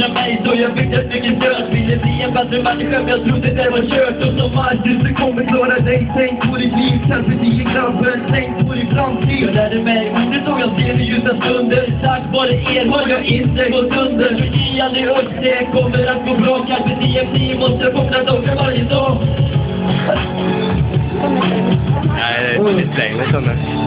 med mig så jag fick ett mycket stöd. Ville bli en bättre människa men jag trodde det var kört. Och som alltid så kommer klara dig. Tänk på ditt liv, kanske 10 grabben. Tänk på din framtid. Jag lärde mig ordet och jag ser det ljusa stunder. Tack vare er har jag inte gått under. Så ge aldrig upp, det kommer att gå bra. Kanske ni måste fånga dagar varje dag. Nej, det är lite längre sådana.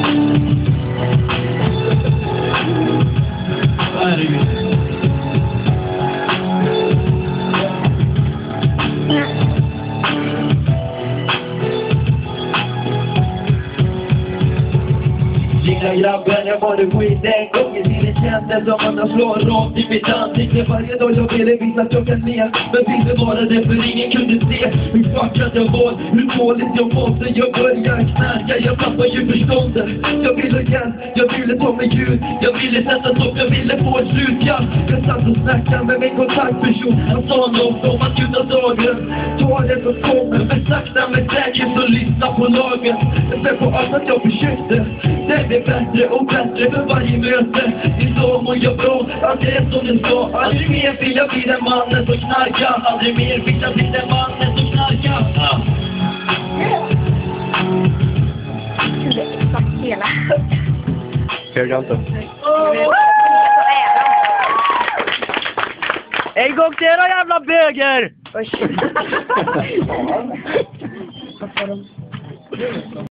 Lilla grabben, jag var det skit en gång i tiden. Kändes som att jag slår rakt i mitt ansikte. Varje dag jag ville visa att jag kan ner. Men ville vara det för ingen kunde se hur fuckat jag var, hur dåligt jag mådde. Jag började knarka, jag tappade ju förståndet. Jag ville igen, jag ville ta mig ut. Jag ville sätta stopp, jag ville få ett slut. Jag satt och snackade med min kontaktperson. Han sa något om att sluta dagen. Ta det för kommer, men sakta men säkert så lyssna på lagen. Jag ser på allt att jag försökte. Det blir bättre och bättre för varje möte. Idag mår jag bra, allt är som det ska. Aldrig mer vill jag bli den mannen som knarkar. Aldrig mer vill jag bli den mannen som knarkar. Det är exakt hela. Jag kan inte. En gång till era jävla böger! Oj.